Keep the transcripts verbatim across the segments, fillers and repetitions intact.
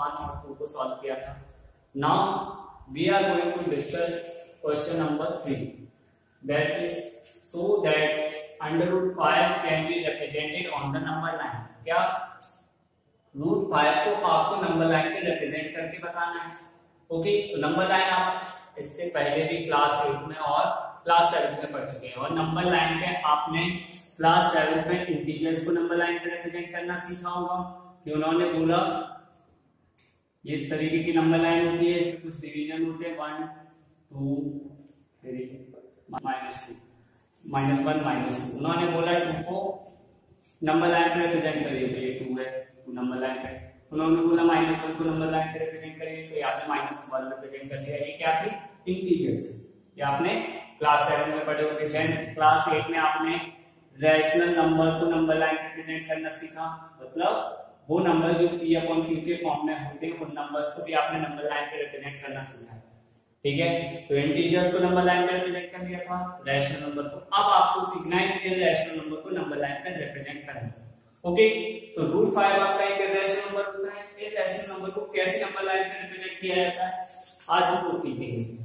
One और to को solve किया था। Now we are going to discuss question number three, that is so that under root five can be represented on the number line. क्या root five को आपको number line पे represent करके बताना है। ओके, तो नंबर लाइन आप इससे पहले भी क्लास एट में और क्लास सेवन में पढ़ चुके हैं, और नंबर लाइन पे आपने क्लास सेवन में इंटीजर्स को नंबर लाइन पे रिप्रेजेंट करना सीखा होगा कि उन्होंने बोला ये इस तरीके की नंबर लाइन होती है, इसमें कुछ डिवीजन होते हैं, one two three minus two minus one minus two. उन्होंने बोला टू को नंबर लाइन पे रिप्रेजेंट करिए, तो ये टू है टू नंबर लाइन पे। उन्होंने बोला माइनस वन को नंबर लाइन पे रिप्रेजेंट करिए, तो यहाँ पे माइनस वन रिप्रेजेंट कर दिया। ये क्या थी? इंटीजर्स। ये आपने क्लास सेवन में पढ़े होंगे। देन क्लास एट में आपने रैशनल नंबर को नंबर लाइन पे रिप्रेजेंट करना सीखा, मतलब वो नंबर जो p अपॉन q के फॉर्म में होते हैं उन नंबर्स को भी आपने नंबर लाइन पे रिप्रेजेंट करना सीखा है। ठीक है, तो इंटीजर्स को नंबर लाइन पे रिप्रेजेंट कर दिया था, रैशनल नंबर को। अब आपको सीखना है कि रैशनल नंबर को नंबर लाइन पे रिप्रेजेंट करना। ओके, तो रूट फाइव आपका एक इरैशनल नंबर होता है। इस इरैशनल नंबर को कैसे नंबर लाइन पे रिप्रेजेंट किया जाता है आज हम वो सीखेंगे।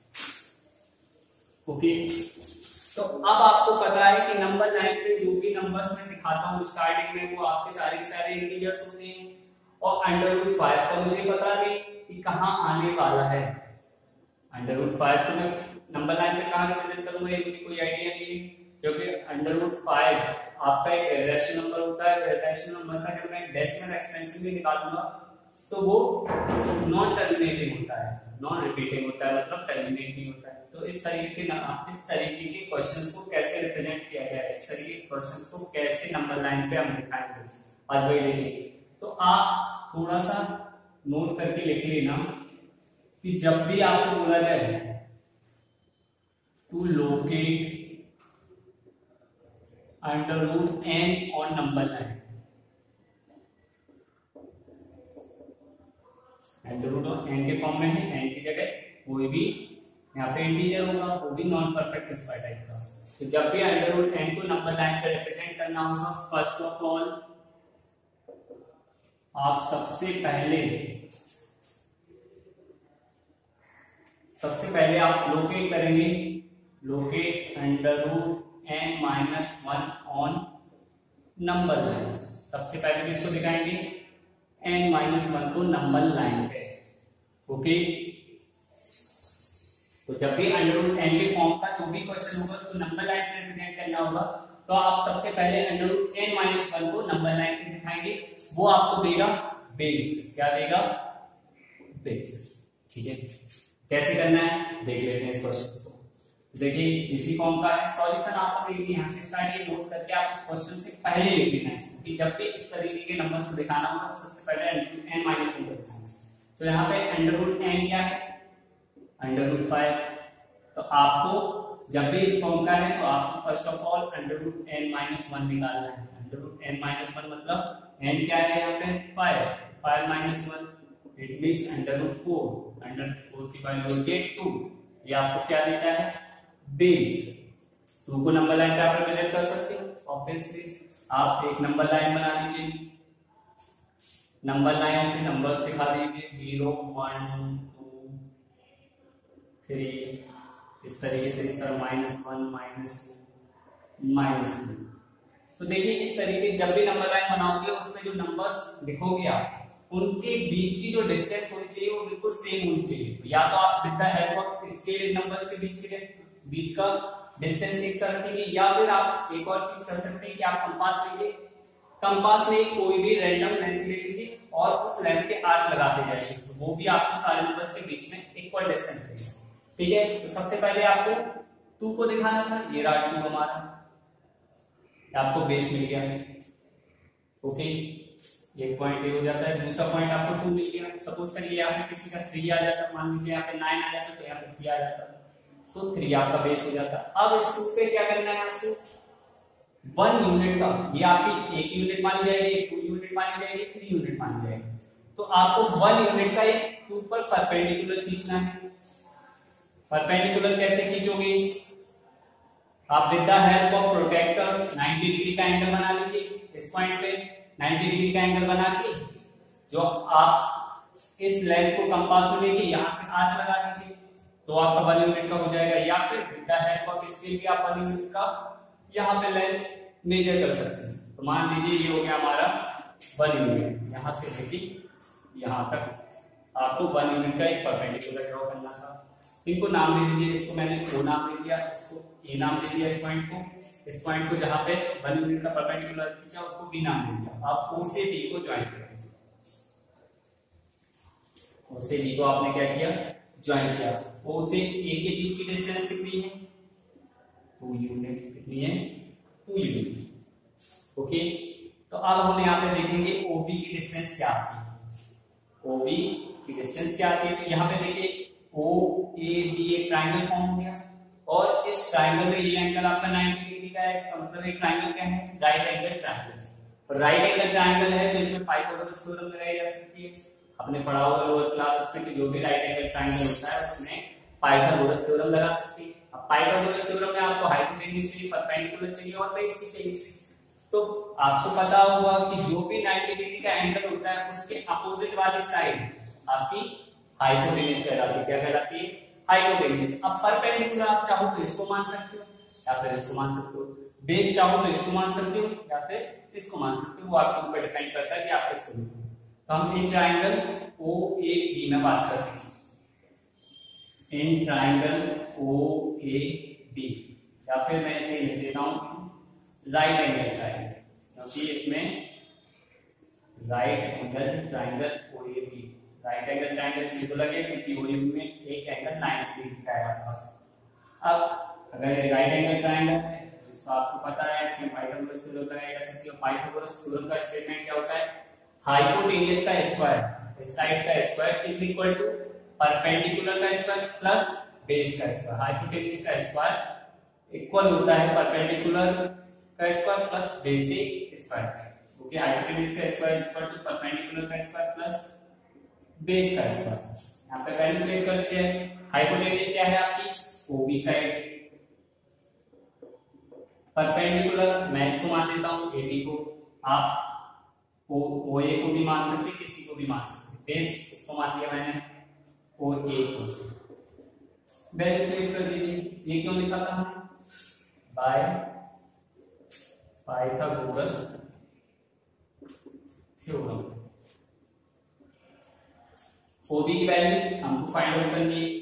ओके, तो अब आपको पता है कि नंबर लाइन पे जो भी नंबर्स मैं दिखाता हूँ स्टार्टिंग में वो आपके सारे के सारे इंटीजर्स होते हैं, और अंडर रूट फाइव का मुझे पता नहीं कि कहाँ आने वाला है। अंडर रूट फाइव को मैं नंबर लाइन पे कहाँ रिप्रेजेंट करूंगा ये मुझे कोई आइडिया नहीं है, क्योंकि अंडर रूट फाइव आपका एक इरैशनल नंबर होता है। इरैशनल नंबर का जब मैं डेसिमल एक्सपेंशन भी निकालूंगा तो वो नॉन टर्मिनेटिंग होता है, नॉन रिपीटिंग होता है, मतलब टर्मिनेट नहीं होता है। तो इस तरीके के इस तरीके के क्वेश्चंस को कैसे रिप्रेजेंट किया गया है, इस तरीके के क्वेश्चंस को कैसे नंबर लाइन पे हम दिखाएंगे आज वही देखेंगे। तो आप थोड़ा सा नोट करके लिख लेना कि जब भी आपको बोला जाए to locate under root N on number line, under root N के फॉर्म में है, एन की जगह कोई भी यहाँ पे इंटीजर होगा, वो भी नॉन परफेक्ट स्क्वायर टाइप का। तो जब भी अंडर रूट एन को नंबर लाइन पे रिप्रेजेंट करना होगा, फर्स्ट ऑफ ऑल आप सबसे पहले सबसे पहले आप लोकेट करेंगे, locate under root N minus one on number line. सबसे पहले किसको दिखाएंगे? एन माइनस वन को नंबर लाइन पे। ओके, तो जब भी अंडर रूट एन के फॉर्म का जो भी क्वेश्चन होगा उसको नंबर लाइन पे रिप्रेजेंट करना होगा, तो आप सबसे पहले under root N minus one को नंबर लाइन पे दिखाएंगे। वो आपको देगा बेस। क्या देगा? बेस। ठीक है, कैसे करना है देख लेते हैं इस क्वेश्चन को। देखिए इसी फॉर्म का है, सॉल्यूशन आप यहाँ से स्टार्ट ये नोट करके आप इस क्वेश्चन से पहले लिख लेना है कि जब भी इस तरीके के नंबर्स को दिखाना होगा तो सबसे पहले एन माइनस वन को दिखाना है। तो यहाँ पे अंडर रूट एन क्या है? Under root five. तो आपको जब भी इस फॉर्म का है तो आपको first of all under root N minus one निकालना है। Under root N minus one मतलब एन क्या है यहाँ पे? Five. Five minus one it means under root four. Under four की वैल्यू होती है टू। ये आपको क्या देता है? बेस। टू को नंबर लाइन पे आप रिप्रेजेंट कर सकते हो। ऑब्वियसली आप एक नंबर लाइन बना लीजिए, नंबर लाइन पे नंबर्स दिखा दीजिए जीरो वन थ्री, इस तरीके से इस तरह minus one minus two minus three. तो देखिए इस तरीके जब भी नंबर लाइन बनाओगे उसमें जो नंबर्स लिखोगे आप उनके बीच की जो डिस्टेंस होनी चाहिए वो बिल्कुल सेम होनी चाहिए। तो या तो आप with the help of scale numbers के बीच के बीच का डिस्टेंस एक सा रखेंगे, या फिर आप एक और चीज कर सकते हैं कि आप कंपास लीजिए, कंपास में कोई भी रैंडम लेंथ ले लीजिए और उस लेंथ के आर्क लगाते जाइए, तो वो भी आपको सारे नंबर्स के बीच में इक्वल डिस्टेंस देगा। ठीक है, तो सबसे पहले आपको टू को दिखाना था, ये रहा टू हमारा, आपको बेस मिल गया। ओके, एक पॉइंट ये हो जाता है, दूसरा पॉइंट आपको टू मिल गया। सपोज करिए यहाँ पे किसी का थ्री आ जाता, मान लीजिए यहाँ पे नाइन आ जाता तो यहाँ पे थ्री आ जाता, तो थ्री आपका बेस हो जाता। अब इस टू पे क्या करना है आपको? वन यूनिट का, ये आपकी एक यूनिट मानी जाएगी, टू यूनिट मानी जाएगी, थ्री यूनिट मानी जाएगी। तो आपको वन यूनिट का एक टू पर परपेंडिकुलर खींचना है। परपेंडिकुलर कैसे खींचोगे? आप with the help of protractor ninety degree का एंगल बना लीजिए। इस पॉइंट पे नाइंटी डिग्री का एंगल बना के जो आप इस लेंथ को कंपास में लेके यहाँ से आर्क लगा दीजिए तो आपका वन यूनिट का हो जाएगा, या फिर with the help of scale भी आप वन यूनिट का यहाँ पे लेंथ मेजर कर सकते हैं। तो मान लीजिए ये हो गया हमारा वन यूनिट, यहाँ से लेके यहाँ तक आपको वन यूनिट का एक परपेंडिकुलर ड्रॉ करना था। इनको नाम दे दीजिए, इसको मैंने ओ नाम दे दिया, इसको ए नाम दे दिया, इस पॉइंट को इस पॉइंट को जहाँ पे वन यूनिट का परपेंडिकुलर खींचा उसको बी नाम दे दिया। आप ओ से बी को ज्वाइन कर दीजिए, ओ से बी को आपने क्या किया, ज्वाइन किया। ओ से ए के बीच की डिस्टेंस कितनी है, टू यूनिट, कितनी है, टू यूनिट। ओके, तो अब हम यहाँ पे देखेंगे ओबी की डिस्टेंस क्या आती है। ओबी की डिस्टेंस क्या आती है, तो यहाँ पे देखिए ओ ए बी एक ट्राइंगल फॉर्म हो गया और इस ट्राइंगल में ये एंगल आपका नाइंटी डिग्री का है। इसका मतलब एक ट्राइंगल क्या है, right angle triangle. Right angle triangle है तो इसमें पाइथागोरस थ्योरम लगाई जा सकती है। आपने पढ़ा होगा लोअर क्लासेस में कि जो भी राइट एंगल ट्राइंगल होता है उसमें पाइथागोरस थ्योरम लगा सकती है। अब पाइथागोरस थ्योरम में आपको हाइपोटेन्यूज चाहिए, परपेंडिकुलर चाहिए और बेस भी चाहिए। तो आपको पता होगा कि जो भी नाइंटी डिग्री का एंगल होता है उसके अपोजिट वाली साइड आपकी हाइपोटेन्यूज कहलाती है। क्या कहलाती है, हाइपोटेन्यूज। अब परपेंडिकुलर आप चाहो तो इसको मान सकते हो या फिर इसको मान सकते हो, बेस चाहो तो इसको मान सकते हो या फिर इसको मान सकते हो, वो आपके ऊपर डिपेंड करता है कि आप किसको लेते हो। तो हम in triangle O A B में बात करते हैं, in triangle O A B, या फिर मैं इसे लिख देता हूं राइट एंगल ट्राइंगल, क्योंकि इसमें right angle triangle O A B, right angle triangle इसलिए लगे क्योंकि ओ ए बी में एक एंगल नाइंटी डिग्री का है आपका। अब अगर ये राइट एंगल ट्राइंगल है तो इसको आपको पता है, इसमें पाइथागोरस थ्योरम लगाया जा सकती है। पाइथागोरस थ्योरम का स्टेटमेंट क्या होता है, हाइपोटेन्यूज का स्क्वायर, इस साइड का square is equal to perpendicular का स्क्वायर प्लस बेस का स्क्वायर। हाइपोटेन्यूज का स्क्वायर इक्वल होता है परपेंडिकुलर का स्क्वायर प्लस बेस के स्क्वायर। ओके, हाइपोटेन्यूज का square is equal to perpendicular का स्क्वायर प्लस बेस का स्क्वायर। यहाँ पे वैल्यू प्लेस कर देते हैं। हाइपोटेन्यूज क्या है आपकी, ओबी साइड, परपेंडिकुलर मैं इसको मान लेता हूँ एबी को, आप ओ ओ ए को भी मान सकते, किसी को भी मान सकते। बेस इसको मान लिया मैंने ओ ए को, वैल्यू प्लेस कर दीजिए। ये क्यों लिखा था, बाय पाइथागोरस थ्योरम। ओबी की वैल्यू हमको फाइंड आउट करनी है,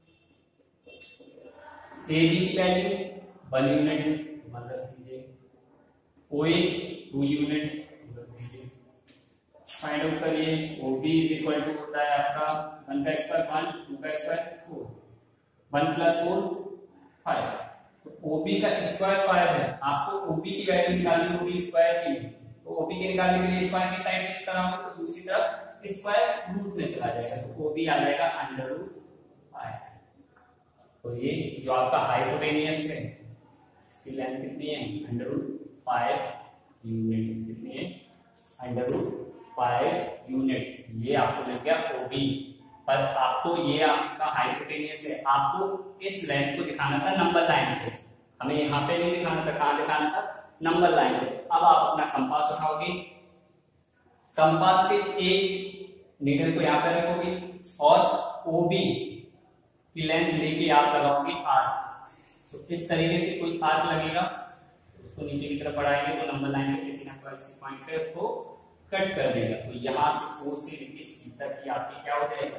एबी की वैल्यू वन यूनिट है, वन रख दीजिए, ओए टू यूनिट दीजिए, फाइंड आउट करिए। ओबी इज इक्वल टू होता है आपका वन का स्क्वायर वन, टू का square four, one plus four five. तो ओबी का स्क्वायर फाइव है, आपको ओबी की वैल्यू निकालनी होगी स्क्वायर की। तो ओबी के निकालने के लिए स्क्वायर की साइड चेंज कराओगे तो दूसरी तरफ स्क्वायर रूट में चला जाएगा, तो ओबी आ जाएगा अंडर रूट फाइव। तो ये जो आपका हाइपोटेन्यूज है इसकी लेंथ कितनी है, अंडर रूट फाइव यूनिट, कितनी है, अंडर रूट फाइव यूनिट। ये आपको मिल गया ओबी। पर आपको ये आपका हाइपोटेन्यूज है, आपको इस लेंथ को दिखाना था नंबर लाइन पे, हमें यहाँ पे नहीं दिखाना था, कहाँ दिखाना था, नंबर लाइन पे। अब आप अपना कंपास उठाओगे, कंपास के एक नीडल को यहाँ पे रखोगे और ओबी की लेंथ लेके आप लगाओगे आर्क। तो इस तरीके से कोई आर्क लगेगा, उसको नीचे की तरफ बढ़ाएंगे तो नंबर लाइन से पॉइंट पे उसको कट कर देगा। तो यहाँ से ओ से लेके सी तक की आपकी क्या हो जाएगा,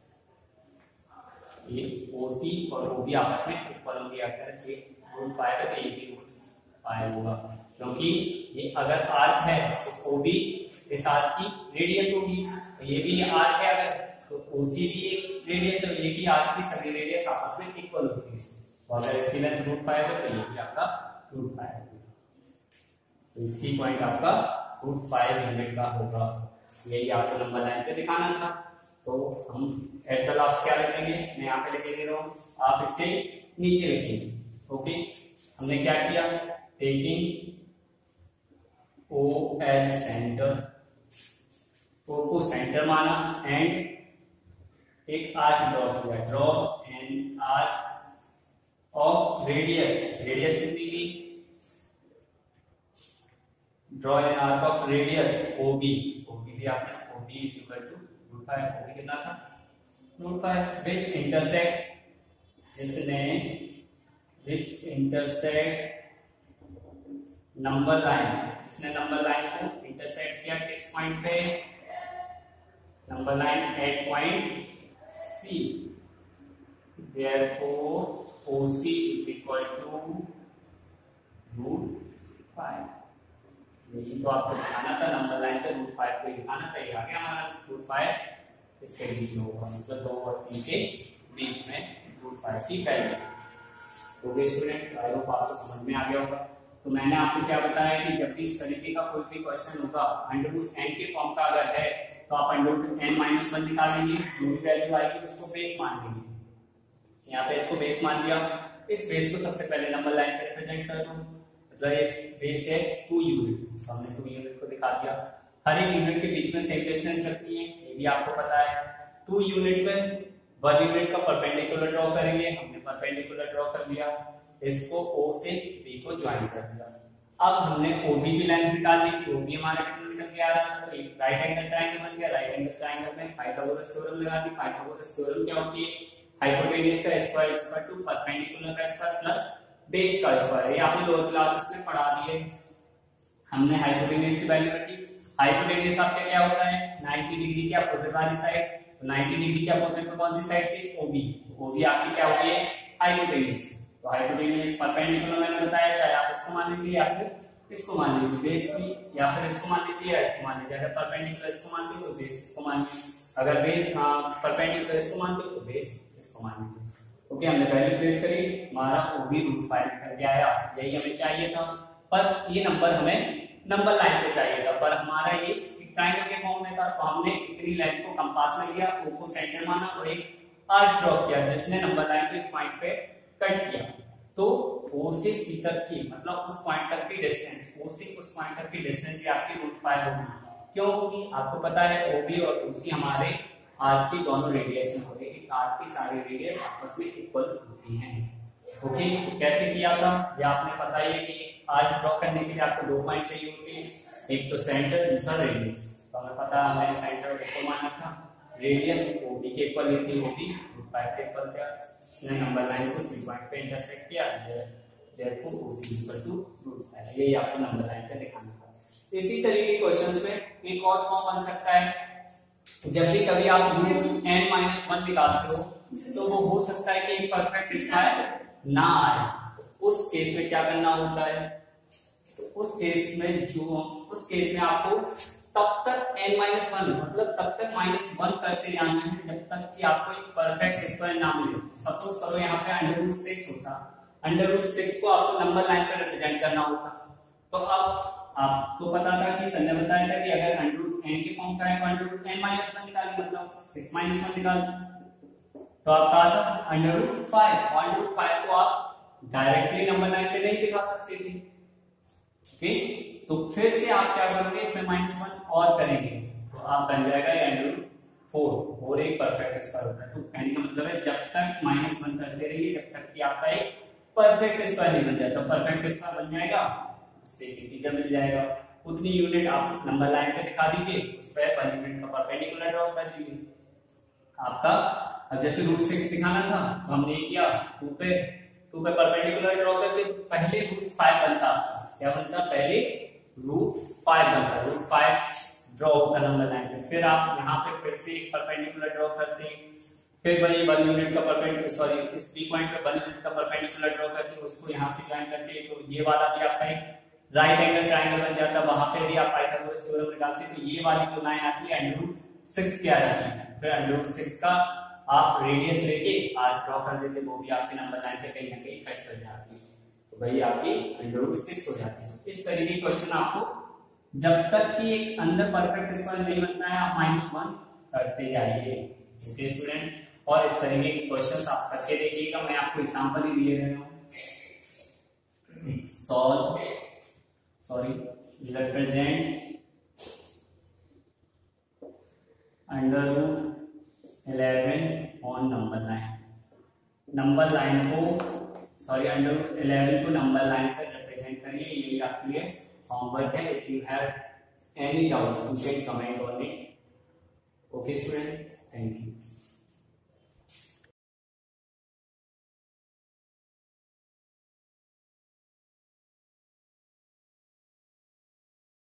ये ओसी और ओबी आपस में इक्वल होंगे। अगर ये रूट फाइव है तो ये भी रूट फाइव होगा, क्योंकि ये अगर आर्क है तो ओबी इस आर्क की रेडियस होगी, तो ये भी आर्क है अगर, तो ओसी भी एक रेडियस है, ये भी आर्क की सभी रेडियस आपस में इक्वल होती है। तो अगर इसकी लेंथ रूट फाइव है तो ये भी आपका रूट फाइव है, तो इसी पॉइंट आपका रूट फाइव यूनिट का होगा। यही आपको नंबर लाइन पे दिखाना था। तो हम एट द लास्ट क्या लिखेंगे, मैं यहाँ पे लिख दे रहा हूँ, आप इसके नीचे लिखेंगे। ओके, हमने क्या किया, taking O as centre, O को सेंटर माना एंड एक आर्क ड्रॉ किया, draw an arc of radius, radius कितनी की, draw an arc of radius OB, OB भी आपने OB is equal to root five वो भी कितना था रूट फाइव। विच इंटरसेक्ट जिसने विच इंटरसेक्ट नंबर लाइन जिसने नंबर लाइन को इंटरसेक्ट किया किस पॉइंट पे number line at point C therefore O C is equal to root five. यही तो आपको दिखाना था नंबर लाइन से रूट फाइव को दिखाना था। आ गया हमारा रूट फाइव इसके बीच में होगा मतलब दो और तीन के बीच में रूट फाइव की वैल्यू। तो स्टूडेंट आई होप आपको समझ में आ गया होगा। तो मैंने आपको क्या बताया कि जब भी इस तरीके का कोई भी क्वेश्चन होगा अंडर रूट एन के फॉर्म का अगर है तो आप under root N minus one निकालेंगे, जो भी वैल्यू आएगी उसको बेस मान लेंगे। यहाँ पे इसको बेस मान लिया, इस बेस को सबसे पहले नंबर लाइन पे रिप्रेजेंट कर दो, मतलब ये बेस है टू यूनिट, तो हमने टू यूनिट को दिखा दिया। हर एक यूनिट के बीच में सेम डिस्टेंस रखनी है, ये भी आपको पता है। टू यूनिट में वन यूनिट का परपेंडिकुलर ड्रॉ करेंगे, हमने परपेंडिकुलर ड्रॉ कर लिया, इसको O से B को ज्वाइन कर दिया। अब हमने O B की लाइन निकालनी थी, O B हमारा कितना निकल के आ रहा है, एक राइट एंगल ट्रायंगल बन गया। राइट एंगल ट्रायंगल में पाइथागोरस थ्योरम लगा दी। पाइथागोरस थ्योरम क्या होती है, हाइपोटेन्यूज का square is equal to perpendicular का स्क्वायर प्लस बेस का स्क्वायर। ये आपने लोअर क्लासेस में पढ़ा दिए। हमने हाइपोटेन्यूज की वैल्यू रखी। हाइपोटेन्यूज आपका क्या होता है, नाइंटी डिग्री के अपोजिट वाली साइड। नाइंटी डिग्री के अपोजिट में कौन सी साइड थी, O B। O B आपकी क्या होती है, हाइपोटेन्यूज। तो हाइपोटेन्यूज परपेंडिकुलर मैंने बताया, चाहे आप इसको मान लीजिए या फिर इसको मान लीजिए बेस की, या फिर इसको मान लीजिए या इसको मान लीजिए। अगर परपेंडिकुलर इसको मान लीजिए तो बेस इसको मान लीजिए, अगर बेस परपेंडिकुलर इसको मान लो तो बेस इसको मान लीजिए। ओके, हमने वैल्यू प्लेस करी, हमारा O B रूट फाइव करके आया। यही हमें चाहिए था, पर ये नंबर हमें नंबर लाइन पे चाहिए था, पर हमारा ये ट्रायंगल के फॉर्म में था। तो हमने इतनी लाइन को कंपास में लिया, O को सेंटर माना और एक आर्क ड्रॉ किया जिसने नंबर लाइन के पॉइंट पे कट किया। तो O से C तक की मतलब उस पॉइंट तक की डिस्टेंस, O से उस पॉइंट तक की डिस्टेंस ये आपकी रूट फाइव होगी। क्यों होगी, आपको पता है O B और O C हमारे आर्क की दोनों रेडियस में होते हैं। आर्क की सारी रेडियस आपस में इक्वल होती हैं। ओके, तो कैसे किया था ये आपने पता ही है कि आर्क ड्रॉ करने के लिए आपको दो पॉइंट चाहिए होते हैं, एक तो सेंटर, दूसरा रेडियस। तो हमें पता है हमें सेंटर को माना था, रेडियस O B के इक्वल थी, O B रूट फाइव के इक्वल था। इसने नंबर लाइन को C पॉइंट पे इंटरसेक्ट किया, therefore O C equal to root five. यही आपको नंबर लाइन पे दिखाना था। इसी तरीके के क्वेश्चंस में एक और फॉर्म बन सकता है, जब भी कभी आप रूट एन माइनस वन निकालते हो तो वो हो सकता है कि एक परफेक्ट स्क्वायर ना आए। उस केस में क्या करना होता है, तो उस केस में जो उस केस में आपको तब तक n माइनस वन मतलब तब तक माइनस वन करते जाना है जब तक कि आपको एक परफेक्ट स्क्वायर ना मिले। सपोज करो यहाँ पे अंडर रूट सिक्स होता, अंडर रूट सिक्स को आपको नंबर लाइन पर रिप्रेजेंट करना होता। तो अब आपको पता था कि सर ने बताया था कि अगर अंडर रूट एन के फॉर्म का है तो under root N minus one निकालें, मतलब सिक्स माइनस वन निकाल। तो आप कहा था under root five, under root five को आप डायरेक्टली नंबर लाइन पे नहीं दिखा सकते थे। ओके, तो फिर से आप क्या करोगे, इसमें माइनस वन और करेंगे तो आप बन जाएगा अंडर रूट फोर। फोर एक परफेक्ट स्क्वायर होता है। तो कहने का मतलब है जब तक माइनस वन करते रहिए जब तक कि आपका एक परफेक्ट स्क्वायर नहीं बन जाता। तो परफेक्ट स्क्वायर बन जाएगा, उससे इंटीजर मिल जाएगा। उतनी यूनिट आप नंबर लाइन पे दिखा दीजिए, उस पर वन यूनिट का परपेंडिकुलर ड्रॉ कर दीजिए आपका। अब जैसे रूट सिक्स दिखाना था तो हमने किया, टू पे टू पे परपेंडिकुलर ड्रॉ करके तो पहले रूट फाइव बनता, क्या बनता, पहले रूट फाइव बनता, रूट फाइव ड्रॉ होता नंबर लाइन पे। फिर आप यहाँ पे फिर से एक परपेंडिकुलर ड्रॉ करते हैं, फिर वही वन यूनिट का परपेंडिकुलर सॉरी इस बी पॉइंट पे वन यूनिट का परपेंडिकुलर ड्रॉ करते हैं, उसको यहाँ से ज्वाइन करते हैं। तो ये वाला भी आपका एक राइट एंगल ट्रायंगल बन जाता है। वहां पे भी आप पाइथागोरस थ्योरम निकालते हैं। तो ये वाली जो लाइन आती है अंडर रूट सिक्स की आ जाती है। फिर अंडर रूट सिक्स का आप रेडियस लेके आर्क ड्रॉ कर देते, वो भी आपके नंबर लाइन पे कहीं ना कहीं कट कर जाती है। तो वही आपकी अंडर रूट सिक्स हो जाती है। इस तरीके के क्वेश्चन आपको जब तक कि एक अंदर परफेक्ट स्क्वायर नहीं बनता है आप माइनस वन करते जाइए। ओके स्टूडेंट, और इस तरीके के क्वेश्चन आप करके देखिएगा। मैं आपको एग्जांपल ही दिए रहा हूँ। Solve sorry represent under root eleven on number line. Number line को सॉरी अंडर रूट इलेवन को नंबर लाइन पर रिप्रेजेंट करिए। ये आपके लिए होमवर्क है। If you have any doubt you can comment on it. Okay student, thank you.